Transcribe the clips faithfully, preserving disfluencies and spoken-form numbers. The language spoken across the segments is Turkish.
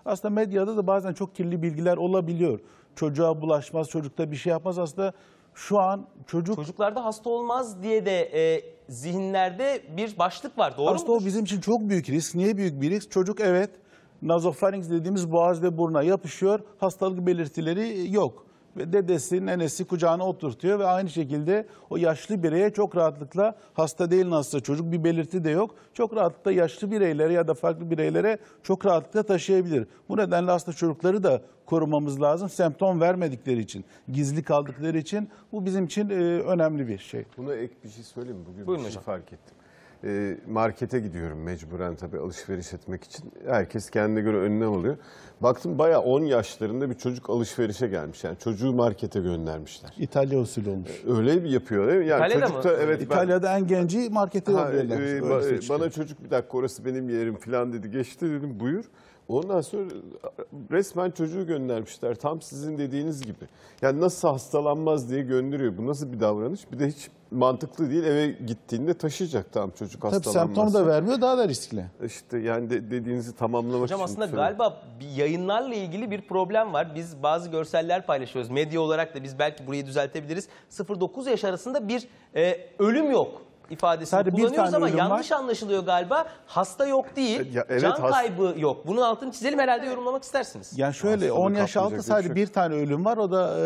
Aslında medyada da bazen çok kirli bilgiler olabiliyor. Çocuğa bulaşmaz, çocukta bir şey yapmaz. Aslında şu an çocuk... Çocuklarda hasta olmaz diye de e, zihinlerde bir başlık var. Doğru Aslında mudur? o bizim için çok büyük risk. Niye büyük bir risk? Çocuk evet nazofarinks dediğimiz boğaz ve buruna yapışıyor. Hastalık belirtileri yok. Ve dedesi, nenesi kucağına oturtuyor ve aynı şekilde o yaşlı bireye çok rahatlıkla, hasta değil nasılsa çocuk, bir belirti de yok, çok rahatlıkla yaşlı bireylere ya da farklı bireylere çok rahatlıkla taşıyabilir. Bu nedenle aslında çocukları da korumamız lazım. Semptom vermedikleri için, gizli kaldıkları için bu bizim için e, önemli bir şey. Buna ek bir şey söyleyeyim mi? Bugün Buyurun bir şey hocam. fark ettim. E, markete gidiyorum mecburen tabii alışveriş etmek için. Herkes kendine göre önlem alıyor. Baktım bayağı on yaşlarında bir çocuk alışverişe gelmiş. Yani çocuğu markete göndermişler. İtalya usulü olmuş. Öyle bir yapıyor değil mi? Yani İtalya'da çocuk mı? da, evet, İtalya'da en genci markete ben, ha, yolluyorlar. e, Öyle ba- seçiyor. bana çocuk bir dakika orası benim yerim falan dedi. Geçti dedim buyur. Ondan sonra resmen çocuğu göndermişler. Tam sizin dediğiniz gibi. Yani nasıl hastalanmaz diye gönderiyor. Bu nasıl bir davranış? Bir de hiç mantıklı değil. Eve gittiğinde taşıyacak tam çocuk Tabii hastalanmazsa. semptom da vermiyor, daha da riskli. İşte yani de, dediğinizi tamamlamak Hocam için. aslında söyleyeyim. galiba bir yayınlarla ilgili bir problem var. Biz bazı görseller paylaşıyoruz. Medya olarak da biz belki burayı düzeltebiliriz. sıfır dokuz yaş arasında bir e, ölüm yok ifadesini Sadece bir kullanıyoruz tane ama ölüm yanlış var. anlaşılıyor galiba. Hasta yok değil, Ya, evet, can hast- kaybı yok. Bunun altını çizelim, herhalde yorumlamak istersiniz. Yani şöyle Hastalığı on yaş kaplayacak altı bir sadece şey bir yok. tane ölüm var. O da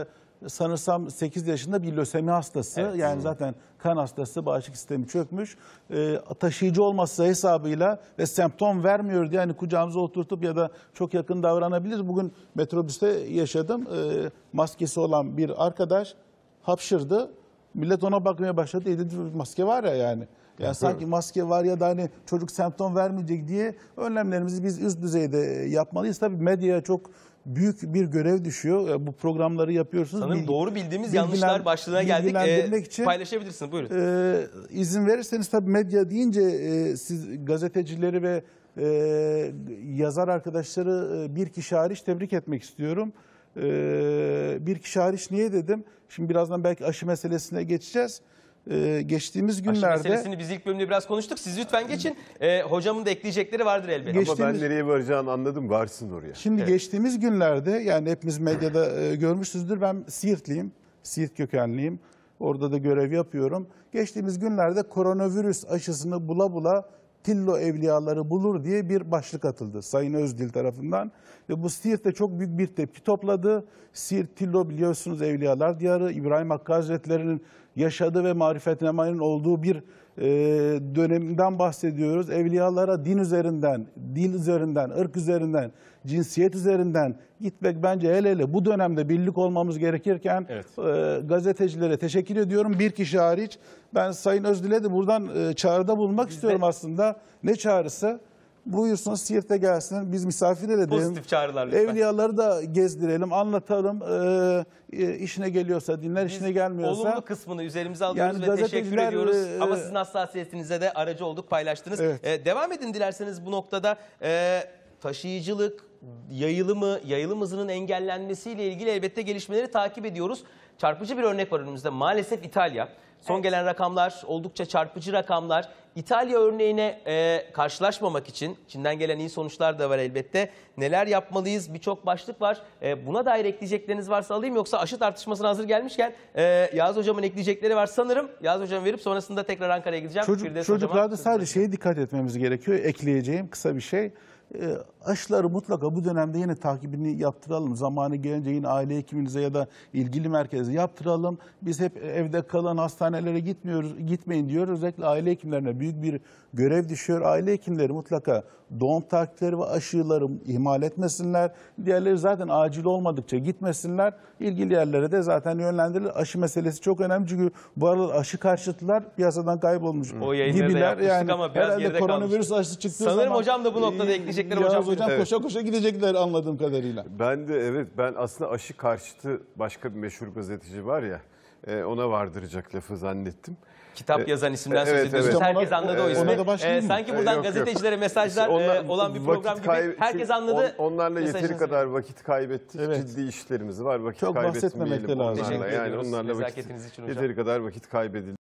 e, sanırsam sekiz yaşında bir lösemi hastası. Evet. Yani zaten kan hastası, bağışıklık sistemi çökmüş. E, taşıyıcı olması hesabıyla ve semptom vermiyor diye hani kucağımıza oturtup ya da çok yakın davranabiliriz. Bugün metrobüste yaşadım. E, maskesi olan bir arkadaş hapşırdı. Millet ona bakmaya başladı. E dedi, maske var ya yani. Yani sanki maske var ya da hani çocuk semptom vermeyecek diye önlemlerimizi biz üst düzeyde yapmalıyız. Tabii medyaya çok büyük bir görev düşüyor. Bu programları yapıyorsunuz. Sanırım Bilgi- doğru bildiğimiz bilgilen- yanlışlar başlığına geldik. bilgilendirmek Ee, için paylaşabilirsiniz, buyurun. e, izin verirseniz tabii medya deyince e, siz gazetecileri ve e, yazar arkadaşları e, bir kişi hariç tebrik etmek istiyorum. E, bir kişi hariç niye dedim? Şimdi birazdan belki aşı meselesine geçeceğiz. E, geçtiğimiz Aşı günlerde meselesini biz ilk bölümde biraz konuştuk. Siz lütfen geçin. Ee, hocamın da ekleyecekleri vardır elbette. Geç- Ama ben geçtiğimiz- nereye varacağını anladım. Varsın oraya. Şimdi geçtiğimiz günlerde yani hepimiz medyada e, görmüşsünüzdür. Ben Siirtliyim, Siirt kökenliyim. Orada da görev yapıyorum. Geçtiğimiz günlerde koronavirüs aşısını bula bula Tillo evliyaları bulur diye bir başlık atıldı Sayın Özdil tarafından. Ve bu Siirt'te çok büyük bir tepki topladı. Siirt, Tillo biliyorsunuz evliyalar diyarı. İbrahim Hakkı Hazretleri'nin yaşadığı ve marifetnamenin olduğu bir e, dönemden bahsediyoruz. Evliyalara din üzerinden, dil üzerinden, ırk üzerinden, cinsiyet üzerinden gitmek bence hele hele bu dönemde birlik olmamız gerekirken Evet. e, gazetecilere teşekkür ediyorum. Bir kişi hariç ben Sayın Özdil'e de buradan e, çağrıda bulunmak istiyorum aslında. Ne çağrısı? Buyursun Siirt'e gelsin, biz misafir edelim. Pozitif çağrılar lütfen. Evliyaları da gezdirelim, anlatalım. Ee, e, işine geliyorsa dinler, işine gelmiyorsa. Olumlu kısmını üzerimize alıyoruz Yani ve teşekkür gazeteciler, ediyoruz. e, Ama sizin hassasiyetinize de aracı olduk, paylaştınız. Evet. Ee, devam edin dilerseniz bu noktada. Ee, taşıyıcılık, yayılımı, yayılım hızının engellenmesiyle ilgili elbette gelişmeleri takip ediyoruz. Çarpıcı bir örnek var önümüzde. Maalesef İtalya. Son Evet. gelen rakamlar oldukça çarpıcı rakamlar. İtalya örneğine e, karşılaşmamak için, Çin'den gelen iyi sonuçlar da var elbette. Neler yapmalıyız? Birçok başlık var. E, buna dair ekleyecekleriniz varsa alayım, yoksa aşı tartışmasına hazır gelmişken e, Yağız Hocam'ın ekleyecekleri var sanırım. Yağız Hocam verip sonrasında tekrar Ankara'ya gideceğim. Çocuk, Firdevs çocuklarda Hocam'a sadece sözü şeye dikkat etmemiz gerekiyor. Ekleyeceğim kısa bir şey. E, aşıları mutlaka bu dönemde yine takibini yaptıralım. Zamanı gelince yine aile hekiminize ya da ilgili merkeze yaptıralım. Biz hep evde kalan hastanelere gitmiyoruz, gitmeyin diyoruz. Özellikle aile hekimlerine büyük bir görev düşüyor. Aile hekimleri mutlaka doğum takipleri ve aşıları ihmal etmesinler. Diğerleri zaten acil olmadıkça gitmesinler. İlgili yerlere de zaten yönlendirilir. Aşı meselesi çok önemli çünkü bu aralar aşı karşıtlar piyasadan kaybolmuş O yayınları da gibiler. yapmıştık Yani ama biraz herhalde geride koronavirüs kalmıştık. aşısı çıktığı Sanırım zaman hocam da bu noktada e, ekleyecekleri Yağız hocam. hocam Evet. koşa koşa gidecekler anladığım kadarıyla. Ben de evet ben aslında aşı karşıtı başka bir meşhur gazeteci var ya e, ona vardıracak lafı zannettim. Kitap E, yazan isimden söz evet, ediyorsunuz. evet. Herkes Ona- anladı o ona ismi. da başlayayım Ee, mı? sanki E, buradan yok, yok. gazetecilere mesajlar Onlar- e, olan bir vakit program gibi. kayb- Herkes anladı. On- onlarla yeteri Mesajınızı kadar vakit kaybettik. Evet. Ciddi işlerimiz var. Vakit Çok bahsetmemek kaybetmeyelim de lazım. onlarla. Teşekkür Yani ediyoruz onlarla vakit, nezaketiniz için hocam. yeteri kadar vakit kaybedildi.